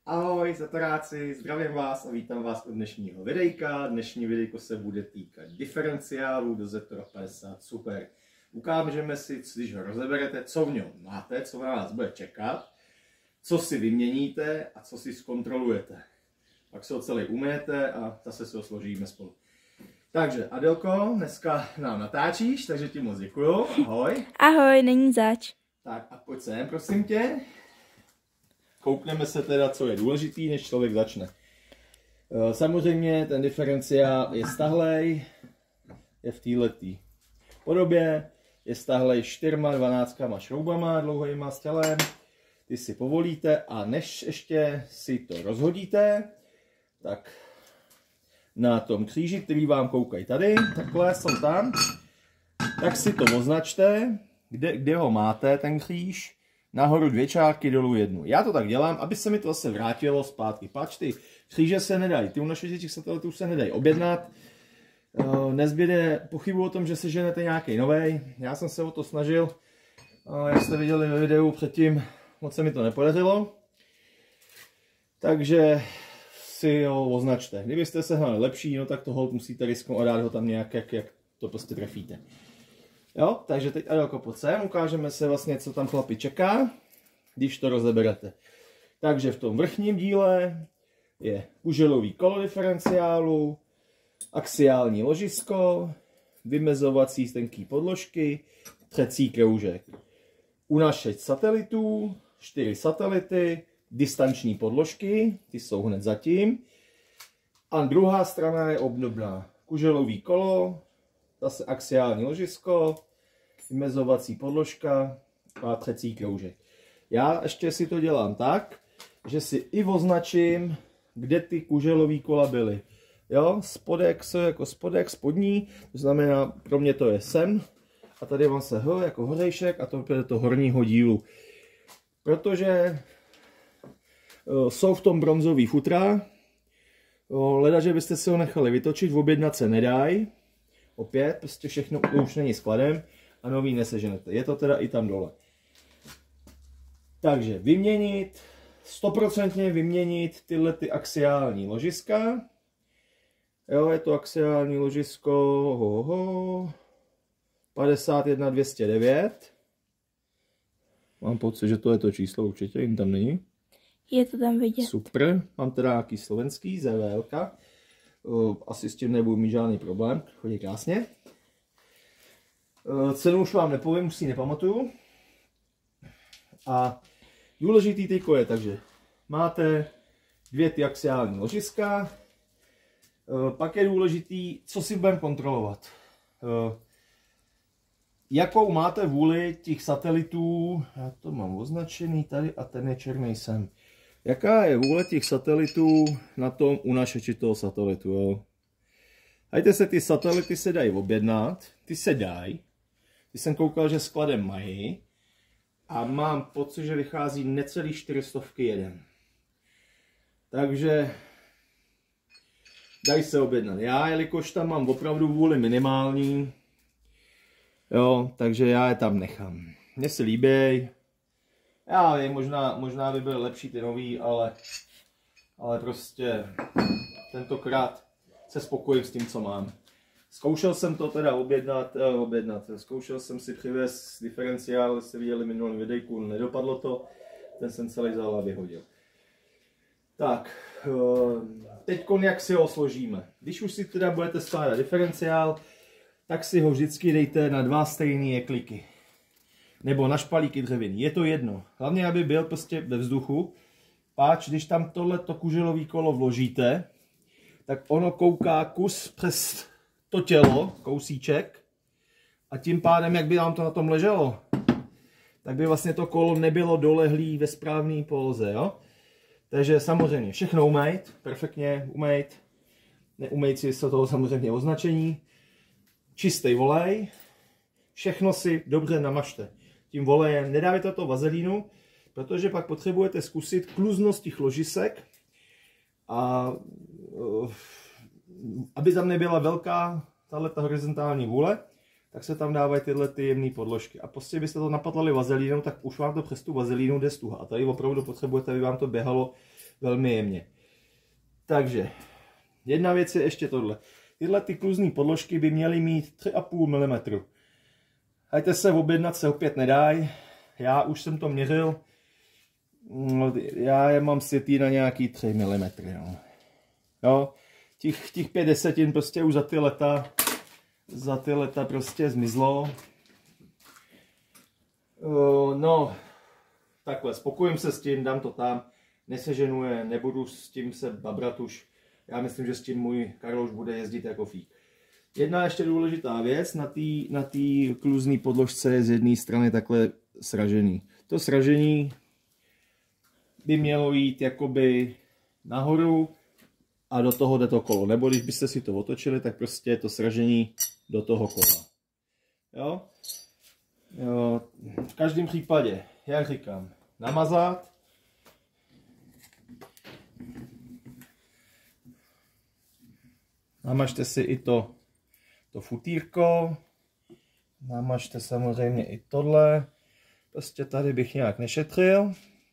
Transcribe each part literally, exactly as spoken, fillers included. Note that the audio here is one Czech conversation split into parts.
Ahoj zatoráci, zdravím vás a vítám vás u dnešního videjka. Dnešní videjko se bude týkat diferenciálu do Zetora padesát Super. Ukážeme si, když ho rozeberete, co v něm máte, co na vás bude čekat, co si vyměníte a co si zkontrolujete. Pak se ho celý umyjete a zase se ho složíme spolu. Takže Adelko, dneska nám natáčíš, takže ti moc děkuju. Ahoj. Ahoj, není zač. Tak a pojď sem, prosím tě. Koukneme se teda, co je důležitý, než člověk začne. Samozřejmě ten diferenciál je stahlej, je v této podobě, je stahlej čtyřma dvanáctkama šroubama, dlouhýma s tělem. Ty si povolíte a než ještě si to rozhodíte, tak na tom kříži, který vám koukají tady, takhle jsou tam, tak si to označte, kde, kde ho máte, ten kříž. Nahoru dvě čárky, dolů jednu. Já to tak dělám, aby se mi to zase vrátilo zpátky. Pač, ty kříže se nedají, ty u našich satelitů se nedají objednat. Nezbyde pochybu o tom, že si ženete nějaký novej. Já jsem se o to snažil, jak jste viděli ve videu předtím, moc se mi to nepodařilo. Takže si ho označte. Kdybyste se hnali lepší, no tak to hold musíte risknout a dát ho tam nějak, jak, jak to prostě trefíte. Jo, takže teď Adelko, pojď sem, ukážeme se vlastně, co tam chlapi čeká, když to rozeberete. Takže v tom vrchním díle je kuželový kolo diferenciálu, axiální ložisko, vymezovací tenký podložky, třecí kroužek. Unašeč satelitů, čtyři satelity, distanční podložky, ty jsou hned zatím. A druhá strana je obdobná. Kuželový kolo, zase axiální ložisko, vymezovací podložka a třecí kroužek. Já ještě si to dělám tak, že si i označím, kde ty kuželový kola byly. Jo, spodek jako spodek, spodní, to znamená, pro mě to je sem, a tady mám se H jako horejšek a to je to horního dílu. Protože uh, jsou v tom bronzový futra, uh, leda, že byste si ho nechali vytočit, objednat se nedají. Opět, prostě všechno už není skladem a nový neseženete. Je to teda i tam dole. Takže vyměnit, stoprocentně vyměnit tyhle ty axiální ložiska. Jo, je to axiální ložisko ho, ho, padesát jedna dvě stě devět. Mám pocit, že to je to číslo určitě, jim tam není. Je to tam vidět. Super, mám teda nějaký slovenský Z V L ka. Asi s tím nebudu mít žádný problém, chodí krásně. Cenu už vám nepovím, už si ji nepamatuju. A důležitý tyko je, takže máte dvě ty axiální ložiska. Pak je důležitý, co si budeme kontrolovat. Jakou máte vůli těch satelitů, já to mám označený tady a ten je černý sem. Jaká je vůle těch satelitů na tom unašeči toho satelitu, jo? Hajte se, ty satelity se dají objednat, ty se dají. Ty jsem koukal, že skladem mají. A mám pocit, že vychází necelý čtyřistovky jeden. Takže dají se objednat. Já, jelikož tam mám opravdu vůli minimální, jo, takže já je tam nechám. Mně se líbí. Já vím, možná, možná by byly lepší ty nový, ale, ale prostě tentokrát se spokojím s tím, co mám. Zkoušel jsem to teda objednat, eh, objednat. Zkoušel jsem si přivést diferenciál, jste viděli minulý videjku, nedopadlo to, ten jsem celý zál a vyhodil. Tak, teď jak si ho složíme. Když už si teda budete skládat diferenciál, tak si ho vždycky dejte na dva stejné jekliky. Nebo na špalíky dřevěný, je to jedno. Hlavně, aby byl prostě ve vzduchu. Páč, když tam tohleto kuželový kolo vložíte, tak ono kouká kus přes to tělo, kousíček. A tím pádem, jak by nám to na tom leželo, tak by vlastně to kolo nebylo dolehlý ve správné poloze, jo. Takže samozřejmě všechno umejt, perfektně umejt. Neumejt si se toho samozřejmě označení. Čistý volej. Všechno si dobře namažte. Tím volejem nedávajte to vazelínu, protože pak potřebujete zkusit kluznost těch ložisek a aby tam nebyla velká tato horizontální vůle, tak se tam dávají tyhle ty jemné podložky. A prostě byste to napatlali vazelínou, tak už vám to přes tu vazelínu jde stuha. A tady opravdu potřebujete, aby vám to běhalo velmi jemně. Takže, jedna věc je ještě tohle. Tyhle ty kluzní podložky by měly mít tři a půl milimetru. Hajte se objednat, se opět nedají. Já už jsem to měřil. Já je mám světý na nějaký tři milimetry. No. Jo, těch, těch pět desetin prostě už za ty leta, za ty leta prostě zmizlo. Uh, no, takhle, spokojím se s tím, dám to tam, neseženuje, nebudu s tím se babrat už. Já myslím, že s tím můj Karol už bude jezdit jako fík. Jedna ještě důležitá věc, na té na té kluzní podložce je z jedné strany takhle sražený. To sražení by mělo jít jakoby nahoru a do toho jde to kolo. Nebo když byste si to otočili, tak prostě to sražení do toho kola. Jo? Jo, v každém případě, jak říkám, namazat. Namažte si i to, to futýrko. Namažte samozřejmě i tohle. Prostě tady bych nějak nešetřil.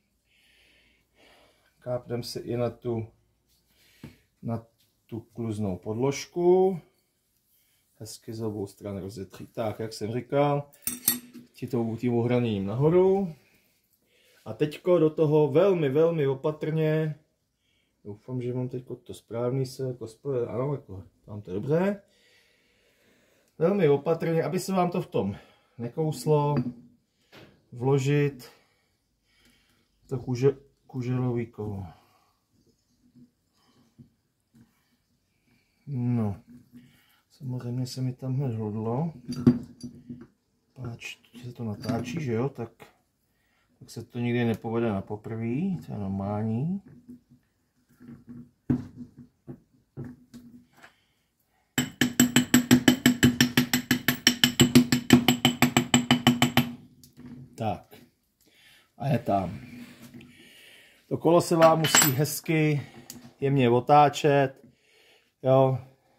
Kápnem si i na tu, na tu kluznou podložku. Hezky z obou stran rozetří. Tak, jak jsem říkal, tím ohraněním nahoru. A teďko do toho velmi, velmi opatrně. Doufám, že mám teď to správný se, jako spojit, ano, jako mám to dobře. Velmi opatrně, aby se vám to v tom nekouslo, vložit to kuže, kuželový kolo. No, samozřejmě se mi tam hned hodlo. Páč, se to natáčí, že jo, tak, tak se to nikdy nepovede na poprvé, to je normální. Tak, a je tam. To kolo se vám musí hezky jemně otáčet, jo.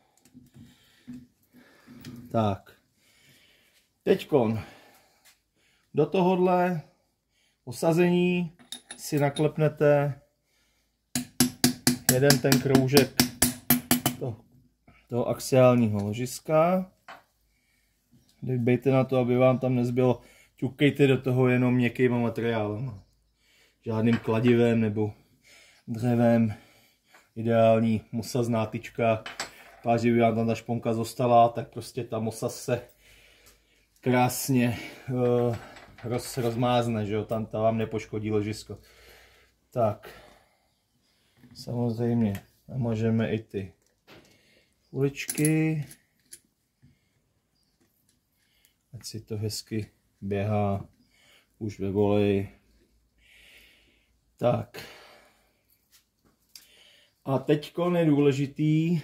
Tak. Teďkon do tohohle osazení si naklepnete jeden ten kroužek toho, toho axiálního ložiska. Dbejte na to, aby vám tam nezbylo, ťukejte do toho jenom měkkýma materiálem. Žádným kladivem nebo dřevem. Ideální mosazná tyčka. Páč, kdyby vám tam ta šponka zostala, tak prostě ta mosaz se krásně uh, roz, rozmázne, že jo, tam ta vám nepoškodí ložisko. Tak, samozřejmě namažeme i ty uličky, ať si to hezky běhá už ve voleji. Tak, a teďko je důležitý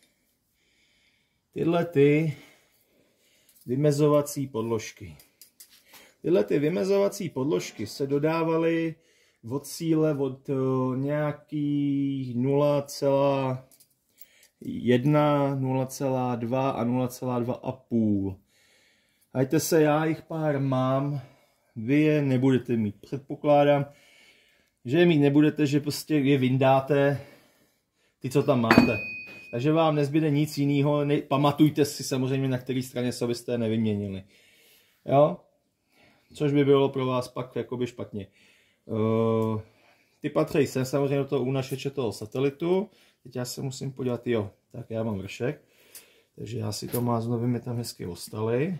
tyhle ty vymezovací podložky. Tyhle ty vymezovací podložky se dodávaly od síle od nějakých nula celá jedna, nula celá dva a nula celá dva a půl. Hajte se, já jich pár mám, vy je nebudete mít. Předpokládám, že je mít nebudete, že prostě je vyndáte, ty, co tam máte. Takže vám nezbyde nic jiného, ne, pamatujte si samozřejmě, na které straně se byste je nevyměnili. Jo? Což by bylo pro vás pak jakoby špatně. Uh, ty patří sem samozřejmě do toho únašeče toho satelitu. Teď já se musím podívat, jo, tak já mám vršek. Takže já si to máznu, mi tam hezky ostaly.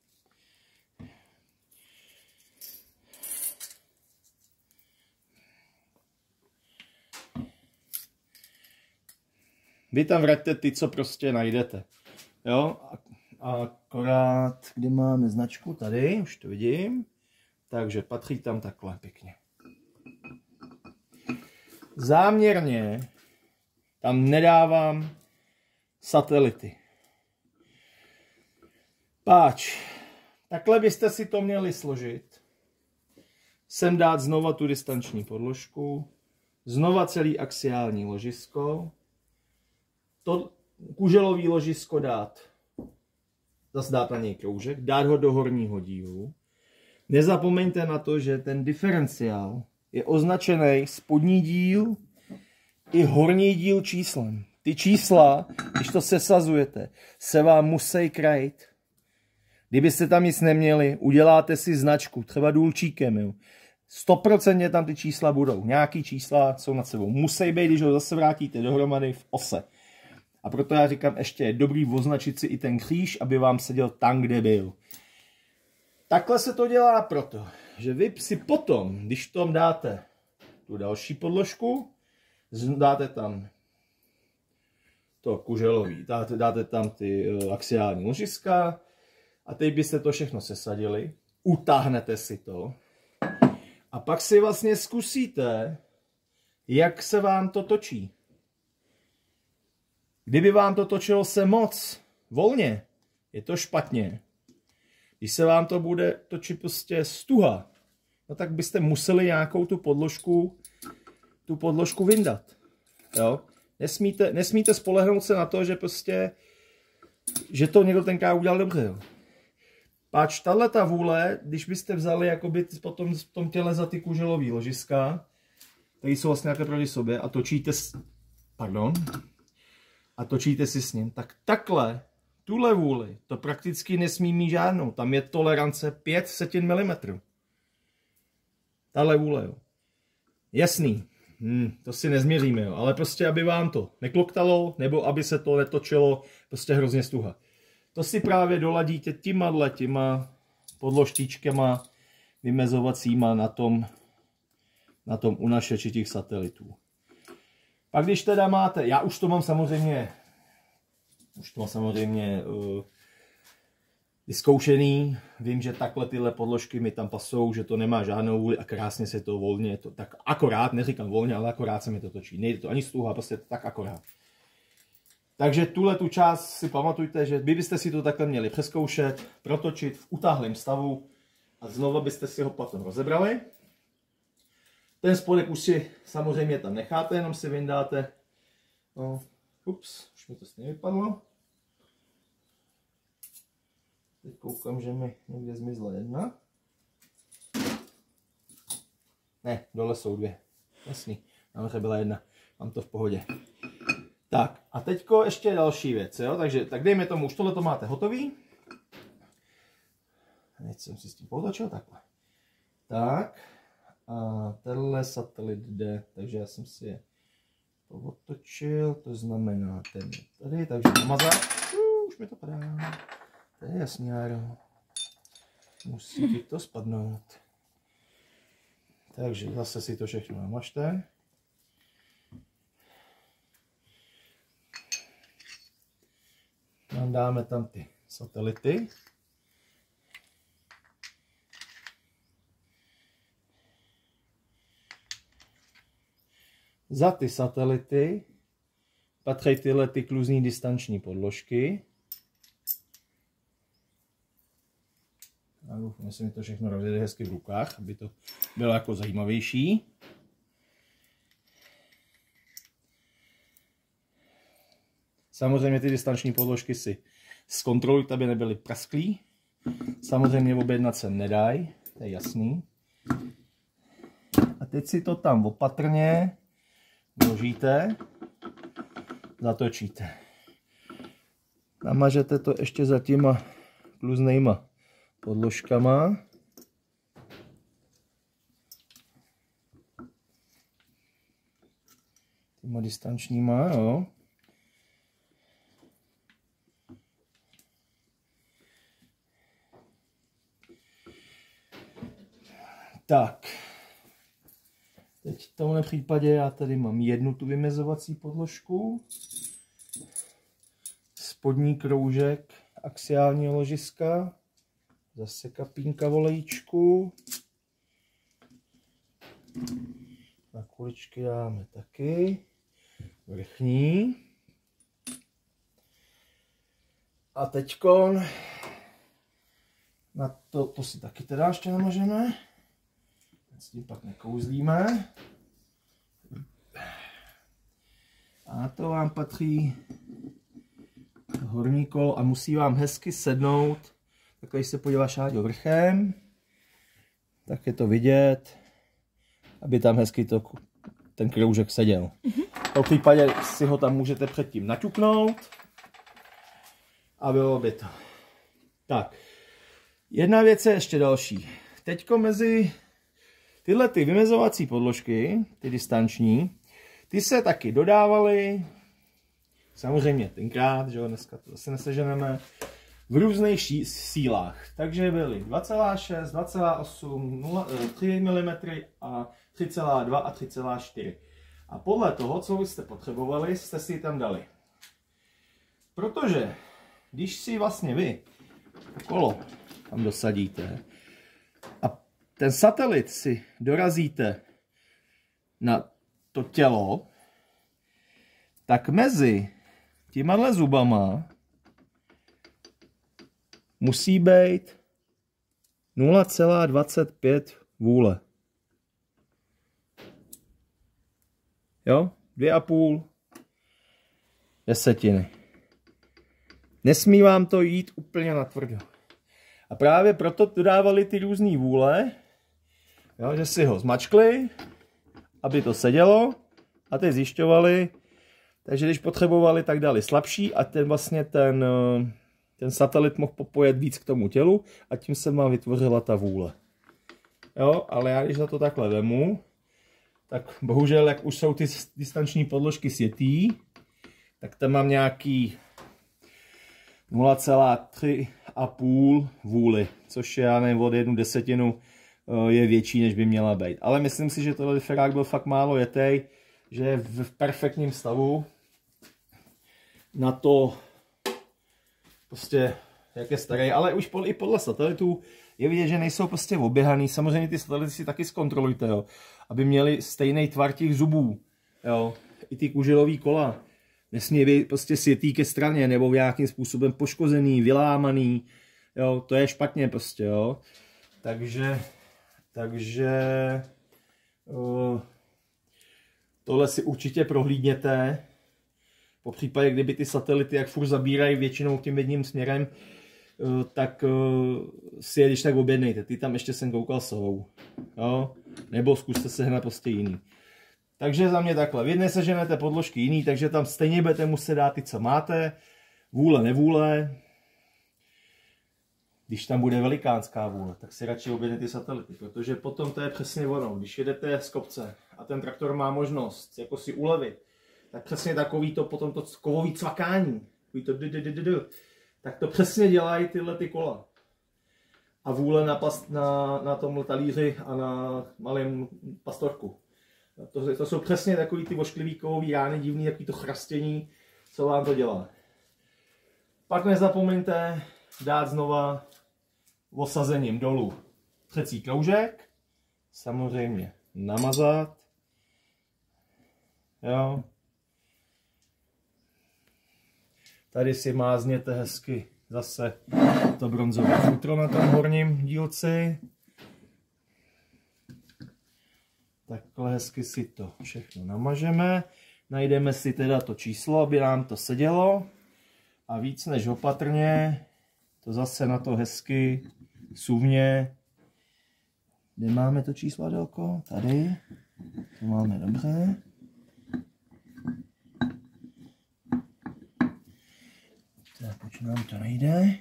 Vy tam vraťte ty, co prostě najdete. Jo, a akorát, kde máme značku, tady, už to vidím. Takže patří tam takhle pěkně. Záměrně tam nedávám satelity. Páč, takhle byste si to měli složit. Sem dát znova tu distanční podložku, znova celý axiální ložisko, to kuželový ložisko dát, zase dát na něj kroužek, dát ho do horního dílu. Nezapomeňte na to, že ten diferenciál je označený spodní díl i horní díl číslem. Ty čísla, když to sesazujete, se vám musí krajit. Kdybyste tam nic neměli, uděláte si značku, třeba důlčíkem, jo. sto procent tam ty čísla budou. Nějaký čísla jsou nad sebou. Musí být, když ho zase vrátíte dohromady v ose. A proto já říkám, ještě je dobrý označit si i ten kříž, aby vám seděl tam, kde byl. Takhle se to dělá proto, že vy si potom, když tam dáte tu další podložku, dáte tam to kuželový, dáte, dáte tam ty uh, axiální ložiska a teď byste to všechno sesadili, utáhnete si to a pak si vlastně zkusíte, jak se vám to točí. Kdyby vám to točilo se moc volně, je to špatně. Když se vám to bude točit prostě stuha, no tak byste museli nějakou tu podložku, tu podložku vyndat. Jo? Nesmíte, nesmíte spolehnout se na to, že prostě, že to někdo tenkrát udělal dobře. Jo? Páč tato vůle, když byste vzali jakoby potom v tom těle za ty kuželový ložiska, které jsou vlastně nějaké proti sobě a točíte, s, pardon, a točíte si s ním, tak takhle, tuhle vůli, to prakticky nesmí mít žádnou. Tam je tolerance pět setin milimetrů. Tahle vůle, jo. Jasný. Hmm, to si nezměříme, jo. Ale prostě, aby vám to nekloktalo, nebo aby se to netočilo prostě hrozně stuha. To si právě doladíte těma těma podložtíčkama vymezovacíma na tom, na tom unašeči těch satelitů. Pak když teda máte, já už to mám samozřejmě, už to mám samozřejmě uh, vyzkoušený, vím, že takhle tyhle podložky mi tam pasou, že to nemá žádnou vůli a krásně se to volně, to tak akorát, neříkám volně, ale akorát se mi to točí. Nejde to ani stuha, prostě tak akorát. Takže tuhle tu část si pamatujte, že vy byste si to takhle měli přezkoušet, protočit v utáhlém stavu a znovu byste si ho potom rozebrali. Ten spodek už si samozřejmě tam necháte, jenom si vyndáte. No, ups, už mi to stejně vypadlo. Teď koukám, že mi někde zmizla jedna. Ne, dole jsou dvě. Jasný, nahoře byla jedna. Mám to v pohodě. Tak, a teďko ještě další věc, jo? Takže, tak dejme tomu, už tohle to máte hotový. Teď jsem si s tím potočil, takhle. Tak, a tenhle satelit jde, takže já jsem si je otočil, to znamená ten tady, takže namazat. Uh, už mi to padá. To je jasný, Járo. Musí ti to spadnout. Takže zase si to všechno namažte. Dáme tam ty satelity. Za ty satelity patří tyhle ty kluzní distanční podložky. Doufám, že mi to všechno rozjede hezky v rukách, aby to bylo jako zajímavější. Samozřejmě ty distanční podložky si zkontrolujte, aby nebyly prasklý. Samozřejmě objednat se nedají, to je jasný. A teď si to tam opatrně vložíte, zatočíte. Namažete to ještě za těma kluznejma podložkama. Těma distančníma, jo. Tak, teď v tomhle případě já tady mám jednu tu vymezovací podložku, spodní kroužek axiálního ložiska, zase kapínka volejčku, na kuličky dáme taky, vrchní a teďkon na to, to si taky teda ještě namažeme. S tím pak nekouzlíme. A na to vám patří horní kolo a musí vám hezky sednout. Takhle, když se podíváš Áďo vrchem, tak je to vidět, aby tam hezky to, ten kroužek seděl. Mm-hmm. V případě si ho tam můžete předtím naťuknout a bylo by to. Tak, jedna věc je ještě další. Teďko mezi tyhle ty vymezovací podložky, ty distanční, ty se taky dodávaly, samozřejmě tenkrát, že jo, dneska to zase neseženeme, v různých sílách. Takže byly dva celá šest, dva celá osm, tři milimetry a tři celá dva a tři celá čtyři. A podle toho, co jste potřebovali, jste si tam dali. Protože když si vlastně vy kolo tam dosadíte a ten satelit si dorazíte na to tělo, tak mezi těma zubama musí být nula celá dvacet pět vůle. Jo? Dvě a půl desetiny. Nesmí vám to jít úplně natvrdo. A právě proto dodávali ty různé vůle, jo, že si ho zmačkli, aby to sedělo, a teď zjišťovali, takže když potřebovali, tak dali slabší a ten vlastně ten, ten satelit mohl popojet víc k tomu tělu a tím se má vytvořila ta vůle. Jo, ale já když na to takhle vemu, tak bohužel, jak už jsou ty distanční podložky sjetý, tak tam mám nějaký nula celá tři a půl vůli, což já nevím, od jednu desetinu je větší, než by měla být. Ale myslím si, že tohle ferák byl fakt málo jetej, že je v perfektním stavu na to, prostě, jak je starý, ale už i podle satelitů je vidět, že nejsou prostě oběhaný. Samozřejmě ty satelity si taky zkontrolujte, jo, aby měli stejný tvar těch zubů, jo, i ty kuželový kola. Nesmí být prostě sjetý ke straně nebo nějakým způsobem poškozený, vylámaný, jo, to je špatně prostě, jo. Takže, takže uh, tohle si určitě prohlídněte. Po případě, kdyby ty satelity, jak furt zabírají většinou tím jedním směrem, uh, tak uh, si je když tak objednejte. Ty tam ještě jsem koukal jsou, jo, nebo zkuste sehnat prostě jiný. Takže za mě takhle, v jedné seženete podložky jiný, takže tam stejně budete muset dát ty, co máte, vůle, nevůle. Když tam bude velikánská vůle, tak si radši objednete ty satelity, protože potom to je přesně ono. Když jedete z kopce a ten traktor má možnost jako si ulevit, tak přesně takový to potom to kovový cvakání, to d -d -d -d -d, tak to přesně dělají tyhle ty kola. A vůle na, past, na, na tomhle talíři a na malém pastorku. To, to jsou přesně takový ty ošklivý kovový rány, divný, takový to chrastění, co vám to dělá. Pak nezapomeňte dát znova osazením dolů třecí kroužek, samozřejmě namazat, jo. Tady si mázněte hezky zase to bronzové futro na tom horním dílci. Takhle hezky si to všechno namažeme. Najdeme si teda to číslo, aby nám to sedělo. A víc než opatrně to zase na to hezky suvně. Kde máme to číslo, Adelko? Tady. To máme dobře. Tak, proč nám to nejde?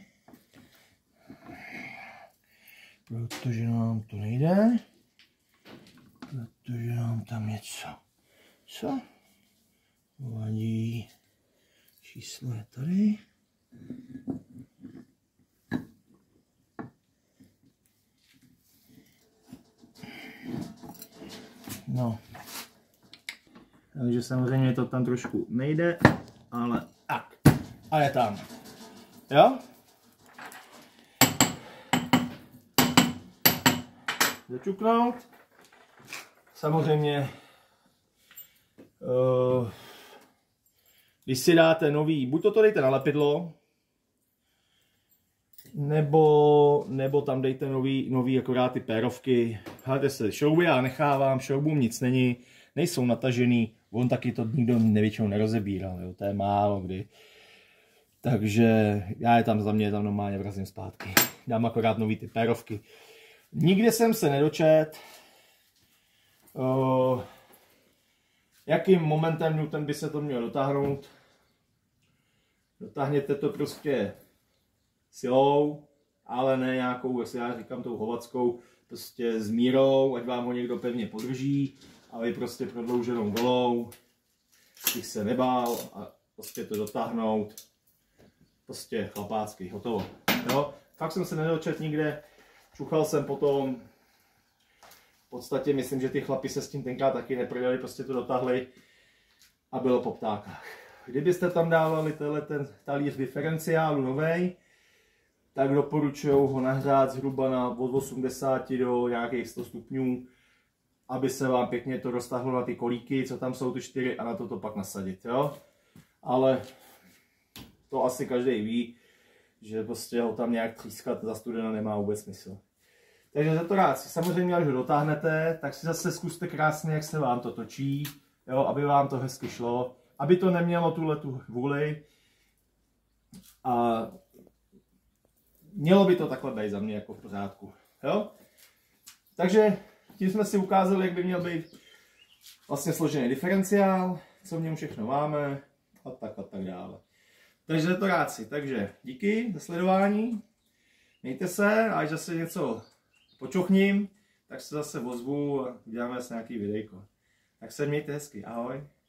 Protože nám to nejde. Protože nám tam něco. Co? Vadí. Číslo je tady. No. Takže samozřejmě to tam trošku nejde, ale tak. A je tam. Jo? Začuknout. Samozřejmě, uh, když si dáte nový, buď to, to dejte na lepidlo, nebo, nebo tam dejte nový, nový akorát ty pérovky. Hledajte se šrouby, já nechávám, šroubům nic není, nejsou natažený, on taky to nikdo nevětšinou nerozebíral, jo, to je málo kdy. Takže já je tam za mě tam normálně vrazím zpátky. Dám akorát nový ty pérovky. Nikde jsem se nedočet, Uh, Jakým momentem Newton by se to mělo dotáhnout? Dotáhněte to prostě silou, ale ne nějakou, jestli já říkám tou hovackou, prostě s mírou, ať vám ho někdo pevně podrží a vy prostě prodlouženou golou bych se nebál a prostě to dotáhnout. Prostě chlapácky, hotovo. Jo? Fakt jsem se nedočet nikde, čuchal jsem potom. V podstatě myslím, že ty chlapi se s tím tenkrát taky neprodali, prostě to dotáhli a bylo po ptákách. Kdybyste tam dávali tenhle ten talíř diferenciálu novej, tak doporučuji ho nahřát zhruba na od osmdesáti do nějakých sto stupňů, aby se vám pěkně to roztáhlo na ty kolíky, co tam jsou ty čtyři, a na to to pak nasadit, jo. Ale to asi každý ví, že prostě ho tam nějak třískat za studena nemá vůbec smysl. Takže za to rád si samozřejmě, až ho dotáhnete, tak si zase zkuste krásně, jak se vám to točí, jo, aby vám to hezky šlo, aby to nemělo tuhle tu vůli. A mělo by to takhle být za mě jako v pořádku. Jo? Takže tím jsme si ukázali, jak by měl být vlastně složený diferenciál, co v něm všechno máme a tak a tak dále. Takže je to rád si. Takže díky za sledování. Mějte se a až zase něco počuchním, tak se zase ozvu a uděláme si nějaký videjko. Tak se mějte hezky. Ahoj.